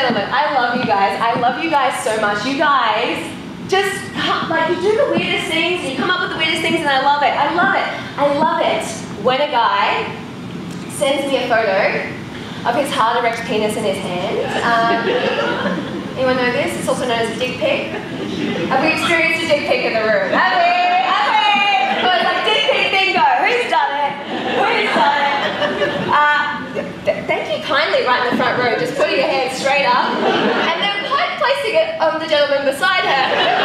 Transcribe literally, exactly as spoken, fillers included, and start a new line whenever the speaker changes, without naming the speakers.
Melbourne. I love you guys. I love you guys so much. You guys just, like, you do the weirdest things, and you come up with the weirdest things, and I love it. I love it. I love it when a guy sends me a photo of his hard erect penis in his hand. Um, anyone know this? It's also known as a dick pic. Have we experienced a dick pic in the room? Have we? Have we? So it's like dick pic bingo. Who's done it? Who's done it? Uh, th thank you kindly right in the front row, just putting your hand straight up and then placing it on the gentleman beside her.